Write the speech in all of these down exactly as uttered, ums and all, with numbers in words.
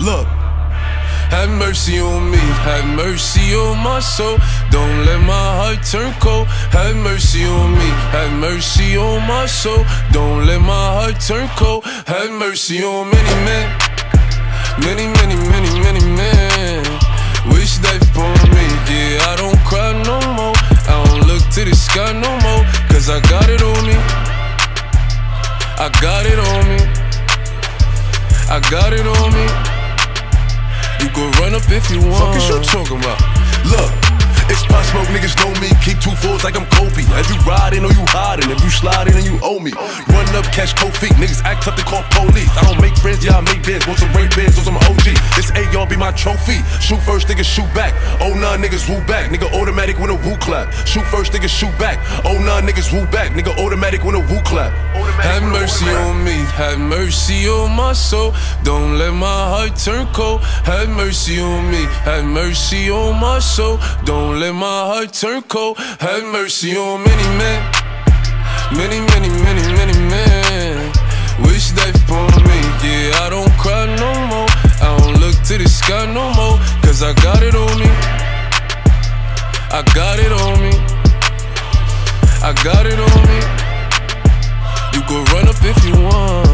Look. Have mercy on me, have mercy on my soul. Don't let my heart turn cold. Have mercy on me, have mercy on my soul. Don't let my heart turn cold. Have mercy on many men, many, many, many, many men. Wish death upon me, yeah, I don't cry no more. I don't look to the sky no more, cause I got it on me. I got it on me. I got it on me. You can run up if you want. Fuck is you talking about? Look, it's Pop Smoke, niggas know me. Keep two fours like I'm Kobe. As you riding or you hiding, if you sliding and you owe me. Run up, catch cold feet. Niggas act tough, they call police. I don't make friends, yeah, I make bids. Want some rape bids or some O G. This A R be my trophy. Shoot first, niggas shoot back. Oh nah, niggas woo back. Nigga automatic when a woo clap. Shoot first, niggas shoot back. Oh nah, niggas woo back. Nigga automatic when a woo clap. Have mercy on me, have mercy on my soul. Don't let my heart turn cold. Have mercy on me, have mercy on my soul. Don't let my heart turn cold. Have mercy on many men, many, many, many, many men. Wish death upon me, yeah, I don't cry no more. I don't look to the sky no more, cause I got it on me. I got it on me. I got it on me. You can run up if you want.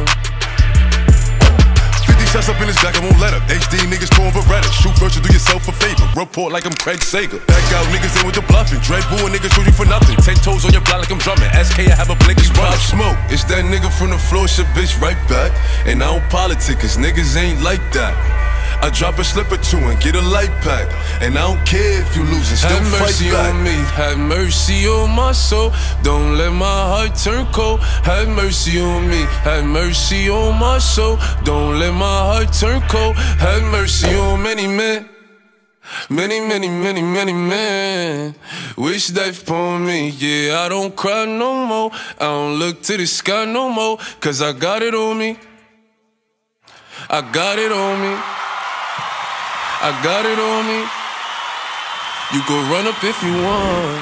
fifty shots up in his back, I won't let up. H D niggas torn Beretta. Shoot first, you do yourself a favor. Report like I'm Craig Sager. Back out niggas in with the bluffing. Dre booing niggas shoot you for nothing. Ten toes on your block like I'm drumming. S K, I have a blink, it's Pop Smoke. It's that nigga from the floor, shit bitch right back. And I don't politic, cause niggas ain't like that. I drop a slip or two and get a light pack. And I don't care if you lose and still fight back. Have mercy on me, have mercy on my soul. Don't let my heart turn cold. Have mercy on me, have mercy on my soul. Don't let my heart turn cold. Have mercy on many men, many, many, many, many men. Wish death upon me, yeah, I don't cry no more. I don't look to the sky no more, cause I got it on me. I got it on me. I got it on me. You go run up if you want.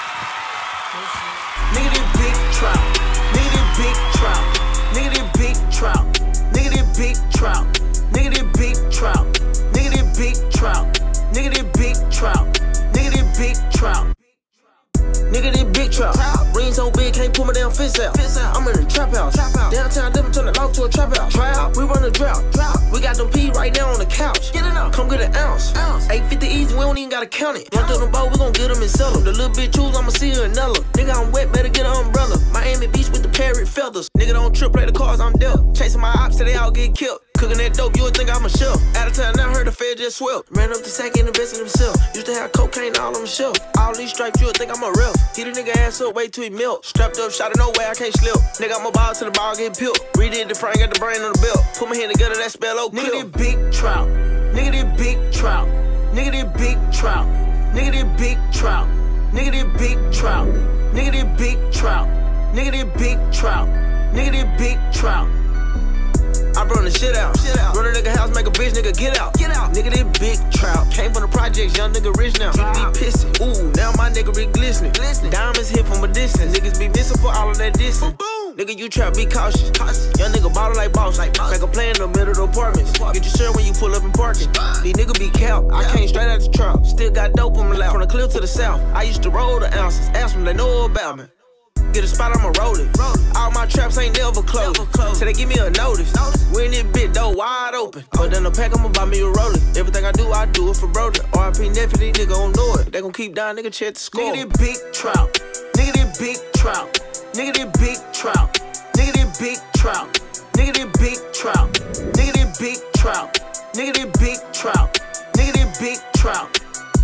Nigga, this big trout. Nigga, this big trout. Nigga, this big trout. Nigga, this big trout. Nigga, this big trout. Nigga, this big trout. Nigga, this big trout. Nigga, this big trout. Nigga, this big trout. Ring so big, can't pull my damn fist out. I'm in a trap house. Downtown, never turn the lock to a trap house. We run a drought. We got them P right now on the couch. Get it up. Come get an ounce. eight fifty easy, we don't even gotta count it. Run through the boat, we gon' get them and sell them. The little bitch choose, I'ma see her another. Nigga, I'm wet, better get an umbrella. Miami Beach with the parrot feathers. Nigga, don't trip, play the cards, I'm dealt. Chasing my ops till they all get killed. Cooking that dope, you would think I'm a chef. Out of town, now heard the Fed just swelled. Ran up the sack and invested in himself. Used to have cocaine all on the shelf. All these stripes, you would think I'm a ref. Hit a nigga ass up, wait till he melt. Strapped up, shot it, no way, I can't slip. Nigga, I'm a ball till the ball get peeled. Redid the frame, got the brain on the belt. Put my hand together, that spell oak. Nigga, this big trout. Nigga, this big trout. Nigga, this big trout. Nigga, this big trout. Nigga, this big trout. Nigga, this big trout. Nigga, this big trout. Nigga, this big trout. I burn the shit out. Shit out. Run a nigga house, make a bitch nigga get out. Get out. Nigga, this big trout. Came from the projects, young nigga rich now. Nigga be pissing. Ooh, now my nigga be glistening. glistening. Diamonds hit from a distance. Niggas be missing for all of that distance. Boom, boom. Nigga, you trap, be cautious. cautious. Young nigga bottle like boss. Like boss. Make a play in the middle of the apartments. Get your shirt when you pull up in parking. These nigga be cap. I came straight out the trap. Still got dope on my lap. From the cliff to the south. I used to roll the ounces. Ask them, they know about me. Get a spot, I'ma roll it. All my traps ain't never closed. So they give me a notice. We in this bit, though, wide open. But then the pack, I'ma buy me a roller. Everything I do, I do it for brother. R I P nephew, these nigga don't know it. They gon' keep down, nigga, check the score. Nigga, this big trout. Nigga, this big trout. Nigga, this big trout. Nigga, this big trout. Nigga, this big trout. Nigga, this big trout. Nigga, this big trout. Nigga, this big trout.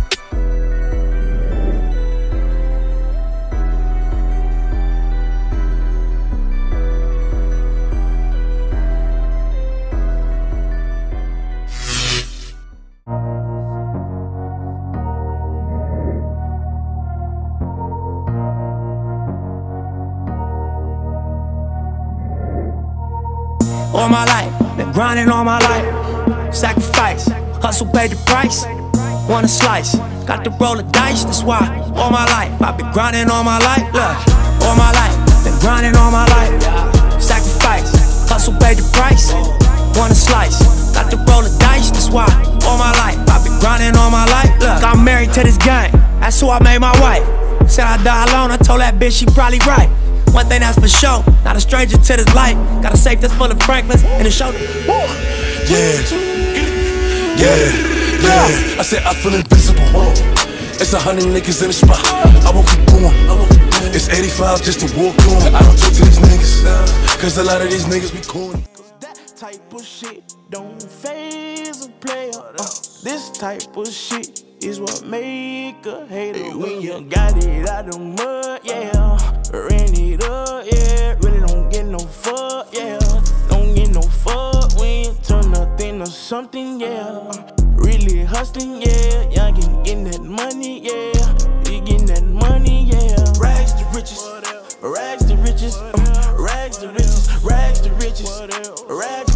All my life, been grinding all my life. Sacrifice, hustle paid the price. Want a slice, got to roll the dice, that's why. All my life, I've been grinding all my life. Look, all my life, been grinding all my life. Sacrifice, hustle paid the price. Want a slice, got to roll the dice, to this game, that's who I made my wife. Said I die alone, I told that bitch she probably right. One thing that's for sure, not a stranger to this life. Got a safe that's full of Franklins and a shoulder. Yeah, yeah, yeah. I said I feel invisible. It's a hundred niggas in the spot. I won't keep going. It's eighty-five just to walk on. I don't talk to these niggas, cause a lot of these niggas be corny. That type of shit don't faze a player. Uh, this type of shit is what make a hater. Hey, when you got it out the mud, yeah. Ran it up, yeah. Really don't get no fuck, yeah. Don't get no fuck when you turn nothing to something, yeah. Really hustling, yeah. Y'all getting, getting that money, yeah. You getting that money, yeah. Rags to riches, rags to riches, uh, rags to riches, rags to riches, rags.